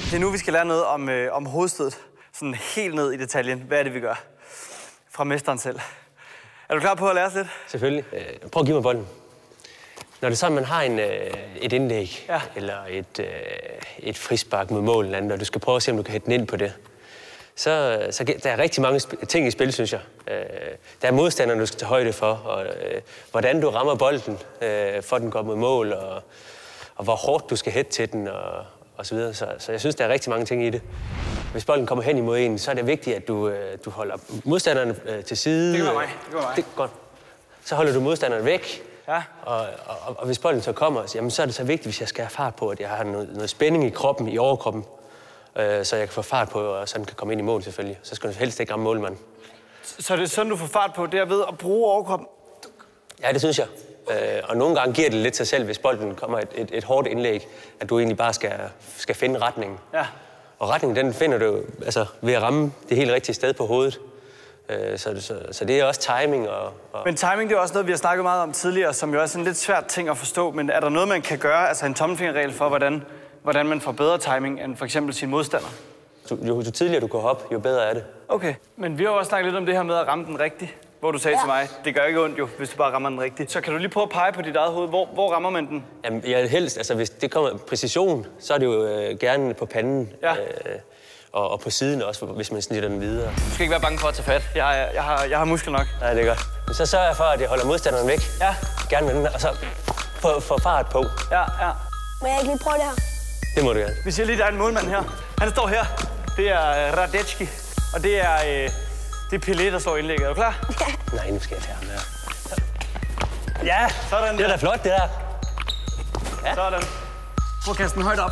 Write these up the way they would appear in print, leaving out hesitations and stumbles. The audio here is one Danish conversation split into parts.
Det er nu, vi skal lære noget om hovedstødet. Sådan helt ned i detaljen. Hvad er det, vi gør? Fra mesteren selv. Er du klar på at lære os lidt? Selvfølgelig. Prøv at give mig bolden. Når det er sådan, man har et indlæg, eller et frispark mod mål eller andet, og du skal prøve at se, om du kan hætte den ind på det, så der er rigtig mange ting i spil, synes jeg. Der er modstanderne, du skal tage højde for, og hvordan du rammer bolden, for at den går mod mål, og hvor hårdt du skal hætte til den, og så videre. Så jeg synes, der er rigtig mange ting i det. Hvis bolden kommer hen imod en, så er det vigtigt, at du holder modstanderne til side. Det gør mig. Det er godt. Så holder du modstanderne væk. Ja. Og hvis bolden så kommer, jamen, så er det så vigtigt, hvis jeg skal have fart på, at jeg har noget spænding i kroppen, i overkroppen, så jeg kan få fart på, og sådan kan komme ind i mål selvfølgelig. Så skal du helst ikke ramme målmanden. Så det er sådan, du får fart på, det er ved at bruge overkroppen? Ja, det synes jeg. Og nogle gange giver det lidt sig selv, hvis bolden kommer et hårdt indlæg, at du egentlig bare skal finde retningen. Ja. Og retningen, den finder du altså, ved at ramme det helt rigtige sted på hovedet. Så det er også timing. Men timing, det er også noget, vi har snakket meget om tidligere, som jo er en lidt svært ting at forstå. Men er der noget, man kan gøre, altså en tommelfingerregel for, hvordan man får bedre timing end for eksempel sin modstander? Jo tidligere du går op, jo bedre er det. Okay, men vi har jo også snakket lidt om det her med at ramme den rigtigt. Hvor du sagde til mig, det gør ikke ondt jo, hvis du bare rammer den rigtigt. Så kan du lige prøve at pege på dit eget hoved. Hvor rammer man den? Jamen, helst, altså hvis det kommer præcision, så er det jo gerne på panden. Ja. Og på siden også, hvis man snitter den videre. Du skal ikke være bange for at tage fat. Jeg har muskler nok. Nej, det er godt. Men så sørger jeg for, at jeg holder modstanderen væk. Ja. Gerne med den, og så få fart på. Ja. Må jeg ikke lige prøve det her? Det må du gerne. Vi siger lige, der er en målmand her. Han står her. Det er Radecki. Og det er Pelé, der slår indlægget. Er du klar? Ja. Nej, nu skal jeg tage ham her. Ja, sådan Det er da flot, det der. Ja. Sådan. Prøv at kaste den højt op.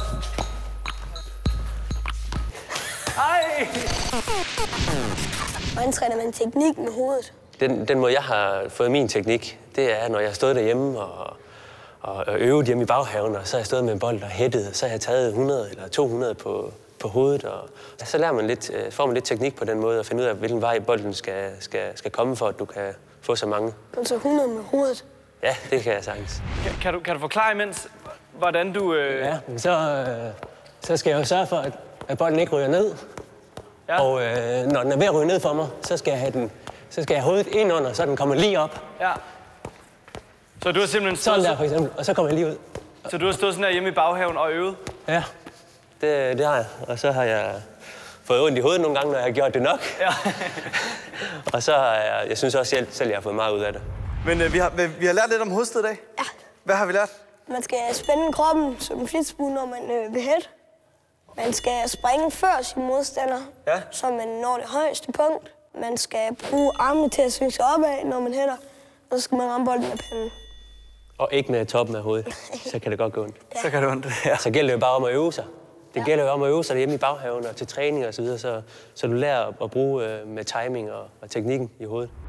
Ej! Hvordan træner man teknik med hovedet? Den måde, jeg har fået min teknik, det er, når jeg har stået derhjemme og øvet hjemme i baghaven, og så har jeg stået med en bold og hættet, så har jeg taget 100 eller 200 på hovedet. Og så lærer man får man lidt teknik på den måde, og finde ud af, hvilken vej bolden skal komme, for at du kan få så mange. Altså 100 med hovedet? Ja, det kan jeg sagtens. Kan du forklare imens, hvordan du... Ja, men så skal jeg jo sørge for, at bolden ikke ryger ned. Ja. Og når den er ved at ryge ned for mig, så skal jeg have hovedet ind under, så den kommer lige op. Ja. Så du har simpelthen sådan der for eksempel, og så kommer jeg lige ud. Så du har stået sådan her hjemme i baghaven og øvet? Ja, det har jeg. Og så har jeg fået ondt i hovedet nogle gange, når jeg har gjort det nok. Ja. Og så har jeg synes også selv, jeg har fået meget ud af det. Men vi har lært lidt om hovedstød i dag. Ja. Hvad har vi lært? Man skal spænde kroppen som en flitsbue, når man vil hætte. Man skal springe før sin modstander, så man når det højeste punkt. Man skal bruge armene til at svinge sig opad, når man hætter. Og så skal man ramme bolden med panden. Og ikke med toppen af hovedet, så kan det godt gå ondt. Ja. Så kan det ondt, ja. Så gælder det jo bare om at øve sig. Det gælder jo om at øve sig hjemme i baghaven og til træning og så videre, så du lærer at bruge med timing og teknikken i hovedet.